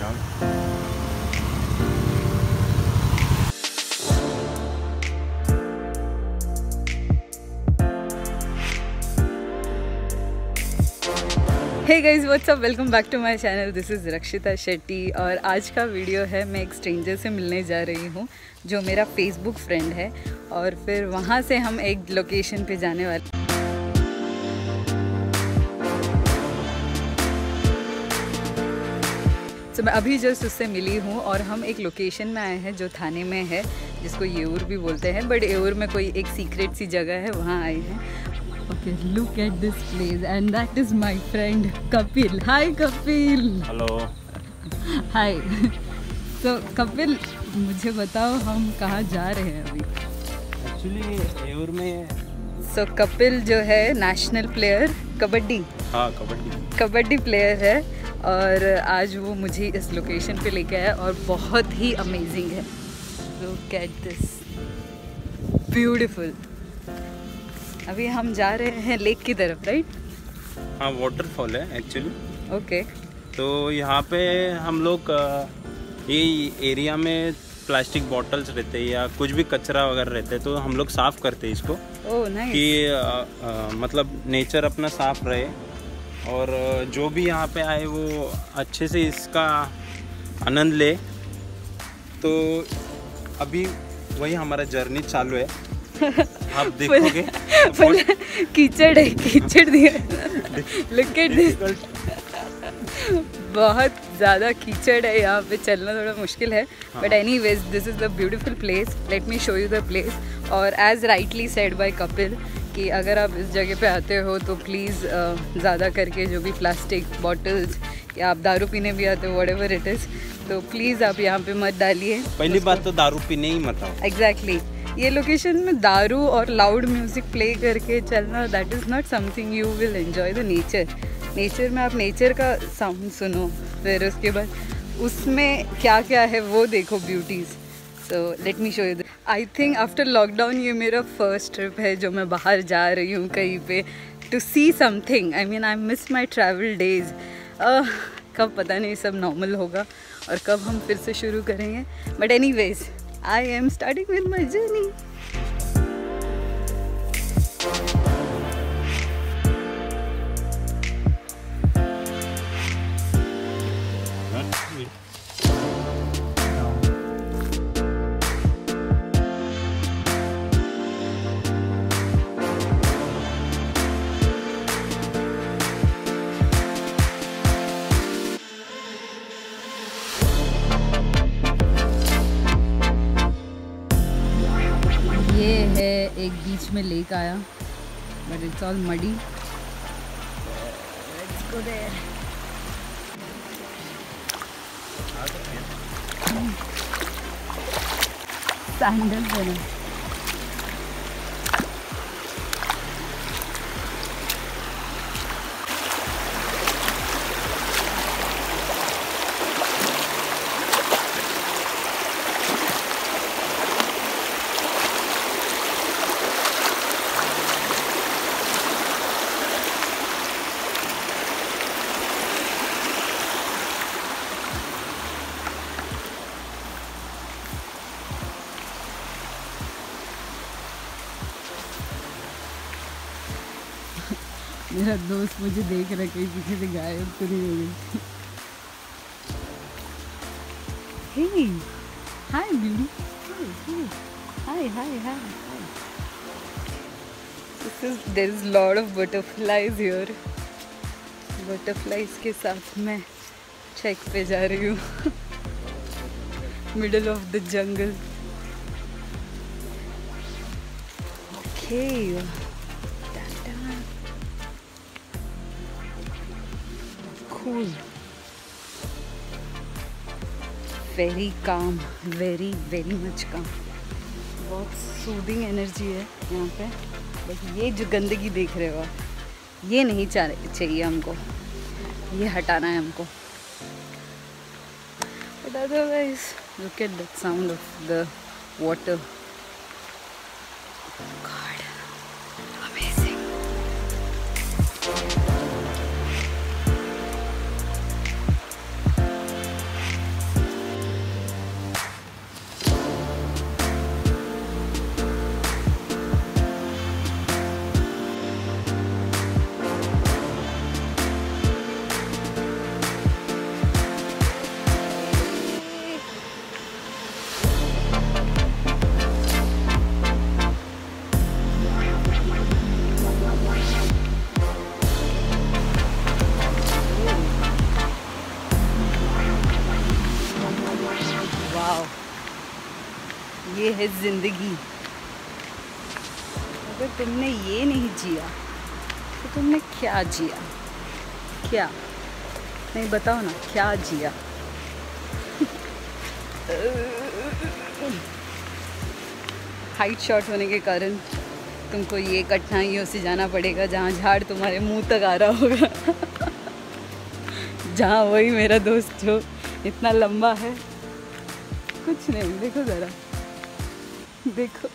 Background. Hey guys, what's up, welcome back to my channel. This is Rakshita Shetty और आज का video है मैं एक स्ट्रेंजर से मिलने जा रही हूँ जो मेरा फेसबुक फ्रेंड है और फिर वहाँ से हम एक लोकेशन पे जाने वाले। तो मैं अभी जस्ट उससे मिली हूँ और हम एक लोकेशन में आए हैं जो थाने में है, जिसको येऊर भी बोलते हैं, बट येऊर में कोई एक सीक्रेट सी जगह है, वहाँ आए हैं। Okay, look at this place and that is my friend Kapil. Hi Kapil. Hello. Hi. So Kapil, मुझे बताओ हम कहाँ जा रहे हैं अभी? एक्चुअली येऊर में So Kapil जो है नेशनल प्लेयर कबड्डी, हाँ कबड्डी प्लेयर है और आज वो मुझे इस लोकेशन पे लेके आया और बहुत ही अमेजिंग है। Look at this, beautiful. अभी हम जा रहे हैं लेक की तरफ, राइट? हाँ, वाटरफॉल है एक्चुअली। ओके। तो यहाँ पे हम लोग ये एरिया में प्लास्टिक बॉटल्स रहते हैं या कुछ भी कचरा वगैरह रहते हैं तो हम लोग साफ़ करते हैं इसको। Oh nice. कि मतलब नेचर अपना साफ रहे और जो भी यहाँ पे आए वो अच्छे से इसका आनंद ले। तो अभी वही हमारा जर्नी चालू है। आप देखोगे कीचड़ है, कीचड़ दिया। Look at this. बहुत ज़्यादा कीचड़ है यहाँ पे, चलना थोड़ा मुश्किल है, but anyways this is the beautiful place. Let me show you the place. और as rightly said by Kapil कि अगर आप इस जगह पे आते हो तो प्लीज़ ज़्यादा करके जो भी प्लास्टिक बॉटल्स या आप दारू पीने भी आते हो, व्हाटएवर इट इज़, तो प्लीज़ आप यहाँ पे मत डालिए। पहली बात तो दारू पीने ही मत आओ। एग्जैक्टली। ये लोकेशन में दारू और लाउड म्यूजिक प्ले करके चलना, that is not something you will enjoy the nature. Nature में आप नेचर का साउंड सुनो, फिर उसके बाद उसमें क्या क्या है वो देखो, beauties. So let me show you. I think after lockdown ये मेरा फर्स्ट ट्रिप है जो मैं बाहर जा रही हूँ कहीं पे to see something. I mean I miss my travel days. कब पता नहीं सब नॉर्मल होगा और कब हम फिर से शुरू करेंगे, but anyways I am starting with my journey. ये है एक बीच में लेक आया, but it's all muddy. Let's go there. Sandal पहनो। मेरा दोस्त मुझे देख रहा है, कहीं पीछे से गायब तो नहीं हो गई। हे हाय बिल्ली, hi hi hi. There is lot of butterflies here. Butterflies के साथ मैं ट्रैक पे जा रही हूँ middle of the jungle. Okay, cool, very calm, very much calm. बहुत सूदिंग एनर्जी है यहाँ पे, बट ये जो गंदगी देख रहे हो ये नहीं चाहिए हमको, ये हटाना है हमको। But otherwise, look at that sound of the water. God, amazing. है ज़िंदगी। अगर तुमने ये नहीं जिया तो तुमने क्या जिया? क्या नहीं बताओ ना, क्या जिया? हाइट शॉर्ट होने के कारण तुमको ये कठिनाइयों से जाना पड़ेगा जहाँ झाड़ तुम्हारे मुंह तक आ रहा होगा। जहाँ वही मेरा दोस्त जो इतना लंबा है, कुछ नहीं, देखो ज़रा, देखो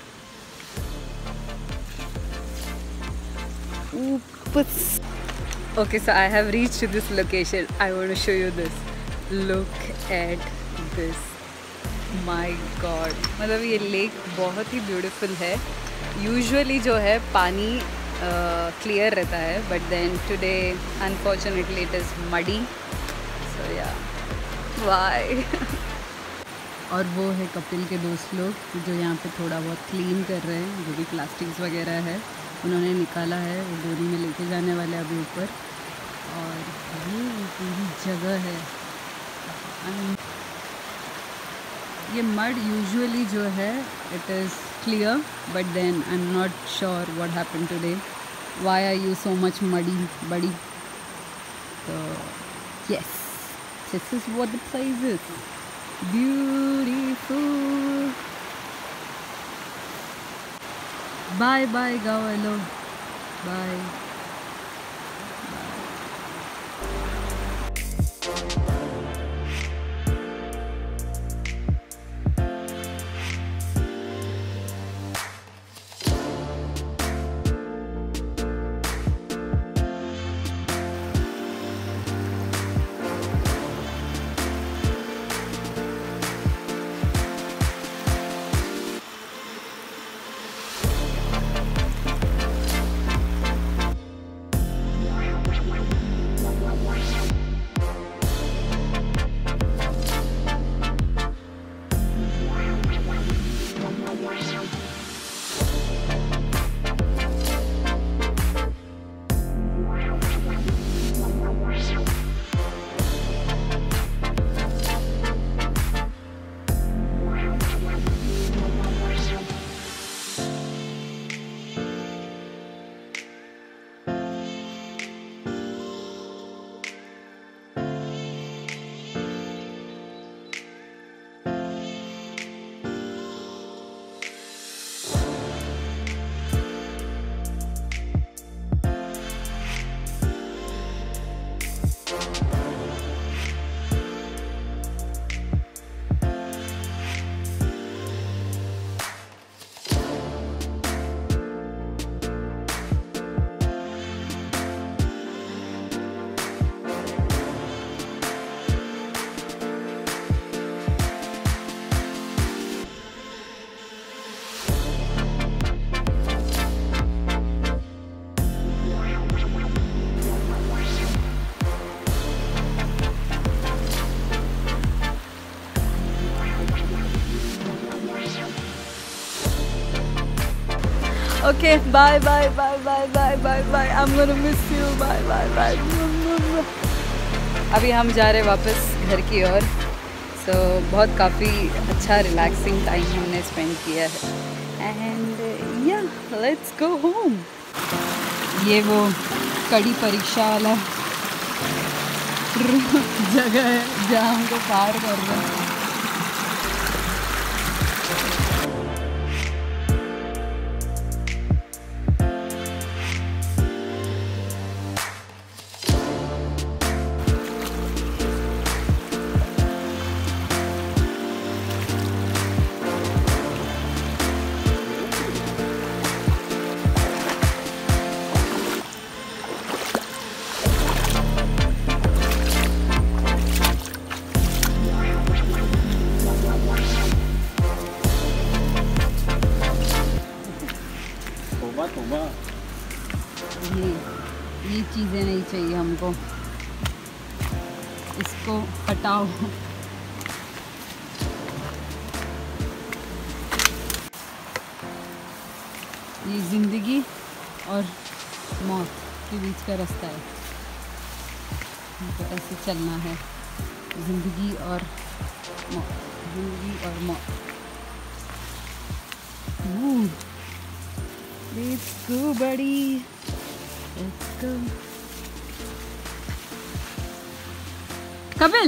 ऊपर। Okay, so I have reached to this location. I want to show you this. Look at this. My God. मतलब ये लेक बहुत ही ब्यूटीफुल है। यूजुअली जो है पानी क्लियर रहता है, but then today unfortunately it is muddy, so ya why. और वो है कपिल के दोस्त लोग जो यहाँ पे थोड़ा बहुत क्लीन कर रहे हैं, जो भी प्लास्टिक्स वगैरह है उन्होंने निकाला है, वो बोरी में लेके जाने वाले अभी ऊपर। और ये पूरी जगह है। ये मड यूजुअली जो है it is clear, but then I am not sure what happened today, why are you so much muddy बड़ी। तो yes, this is what the place is, beautiful. Bye bye गाओ hello, bye. Okay, bye bye bye bye bye bye bye. I'm gonna miss you. Bye bye bye. अभी हम जा रहे हैं वापस घर की ओर। So बहुत काफ़ी अच्छा रिलैक्सिंग टाइम हमने स्पेंड किया है। And yeah, let's go home. ये वो कड़ी परीक्षा वाला जगह है जहाँ हमको पार करना है। ये चीज़ें नहीं चाहिए हमको, इसको हटाओ। ये ज़िंदगी और मौत के बीच का रास्ता है, हमको ऐसे चलना है। ज़िंदगी और मौत, ज़िंदगी और मौत। Let's go, buddy. Let's go. Kapil.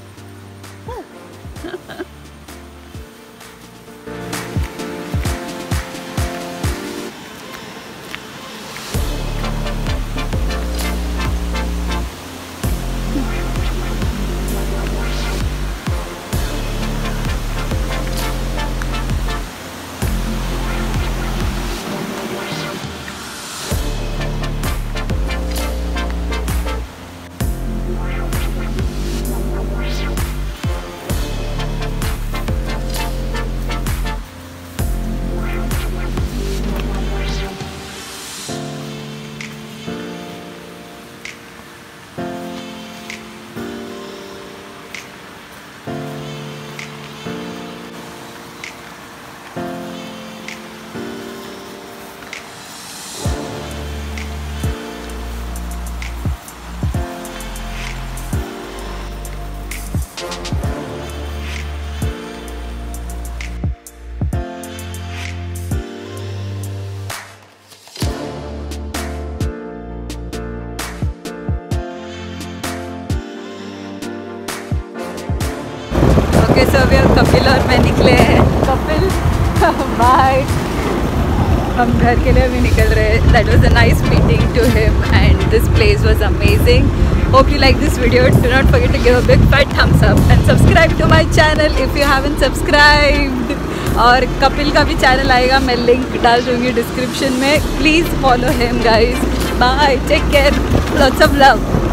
Okay so अभी हम कपिल और मैं निकले हैं। कपिल बाय। हम घर के लिए अभी निकल रहे हैं। That was a nice meeting to him and this place was amazing. Hope you like this video. Do not forget to give a big fat thumbs up and subscribe to my channel if you haven't subscribed. और कपिल का भी channel आएगा, मैं link डाल दूँगी description में। Please follow him guys. Bye, take care, lots of love.